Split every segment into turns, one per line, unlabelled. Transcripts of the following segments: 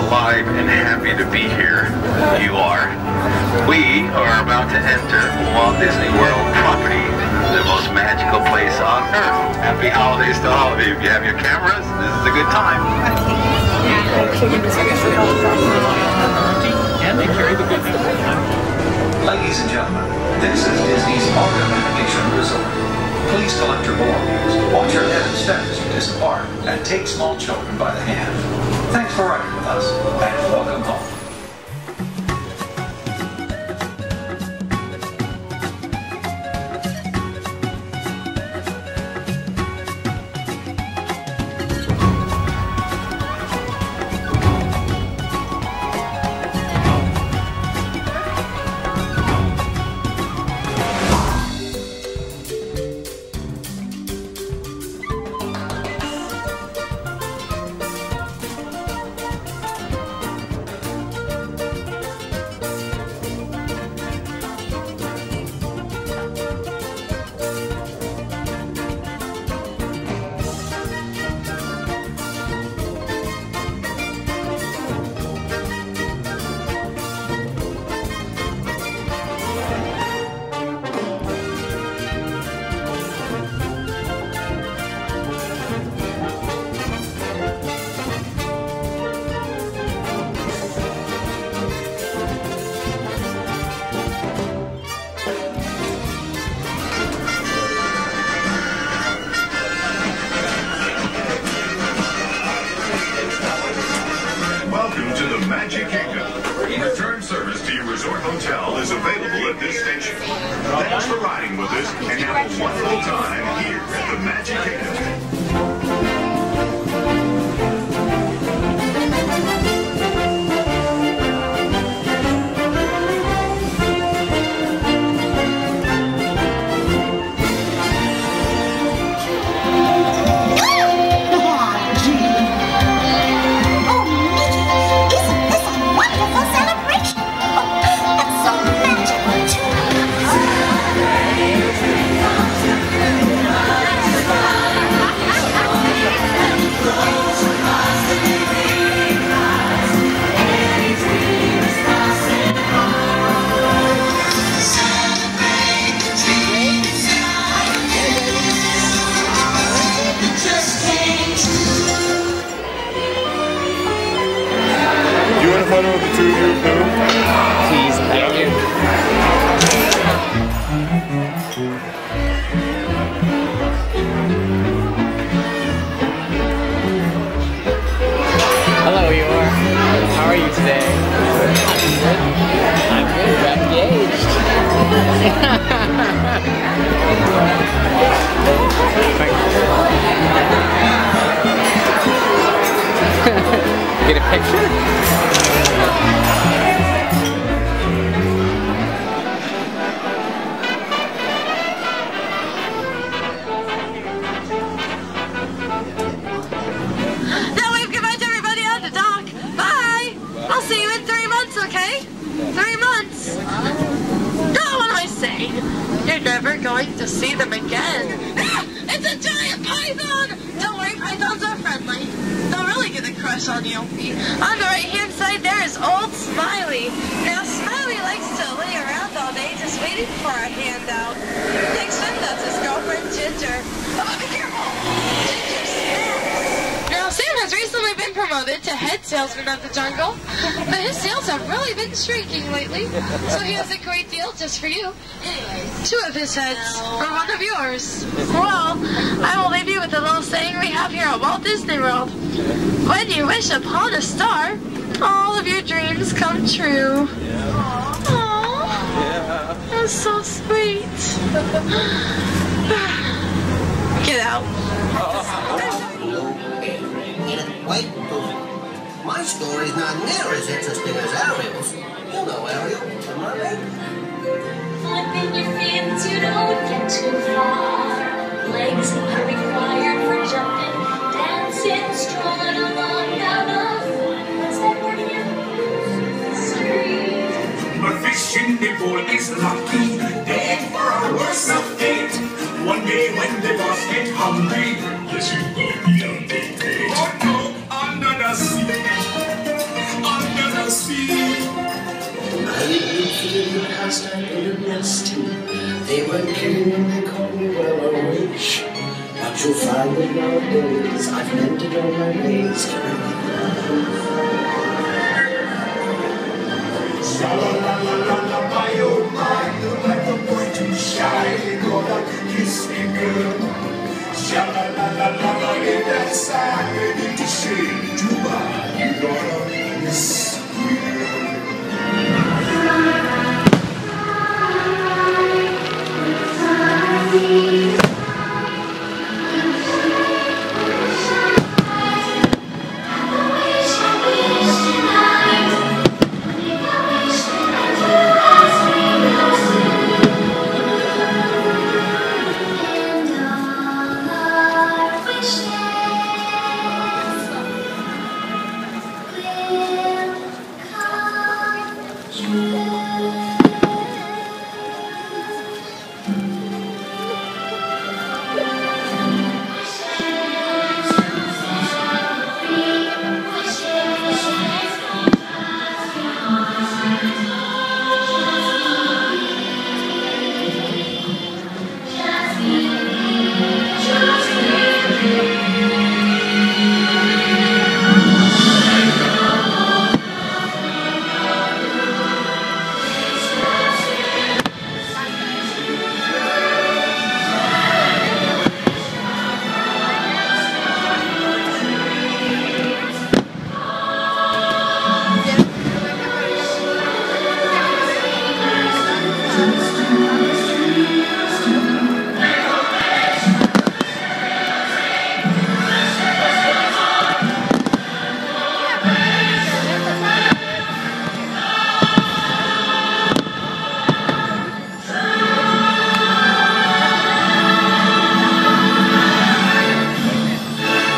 alive and happy to be here. You are. We are about to enter Walt Disney World property, the most magical place on earth. Happy holidays to all of you. If you have your cameras, this is a good time.
And they carry the good people.
Ladies and gentlemen, this is Disney's Autumn Animation Resort. Please collect your belongings, watch your head and steps as you disembark, and take small children by the hand. Thanks for riding with us, and welcome home.
Magic Kingdom. Return service to your resort hotel is available at this station. Thanks for riding with us and have a wonderful time here at the Magic Kingdom.
Photo of the two of you,
Please, thank you. Hello, Eeyore. How are you today? I'm good. We're engaged. Get a picture?
See you in 3 months, okay? 3 months. Oh, what am I saying? You're never going to see them again. It's a giant python! Don't worry, pythons are friendly. They'll really get a crush on you. On the right-hand side, there is old Smiley. Now, Smiley likes to lay around all day just waiting for a handout. Next to him, that's his girlfriend, Ginger. Oh, be careful! Ginger snaps. Now, Sam has recently been promoted to head salesman of the jungle, but his sales have really been shrinking lately, so he has a great deal just for you. Anyways, 2 of his heads for 1 of yours. Well, I will leave you with a little saying we have here at Walt Disney World. When you wish upon a star, all of your dreams come true. Aww, that's so sweet. Get out.
Wait, my story's not near as interesting as Ariel's. You know Ariel, the mermaid.
Flipping your fins, you don't get too far. Legs are required for jumping, dancing, strolling along down a what's that word again? Street.
But fish in the bowl is lucky, dead for a worse of fate. One day when the boss get hungry, yes, you go beyond the gate. Oh no, under the sea.
feeling past I've been nesting. They weren't kidding when they called me well a witch. But you'll find that nowadays I've mended all my ways.
Sha-la-la-la-la-la, my oh my, you're like a boy too shy. Gonna kiss me good. Sha-la-la-la-la-la, in that side, ready to shake to buy. You gonna miss me.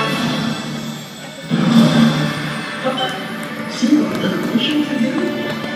See what the mission to do?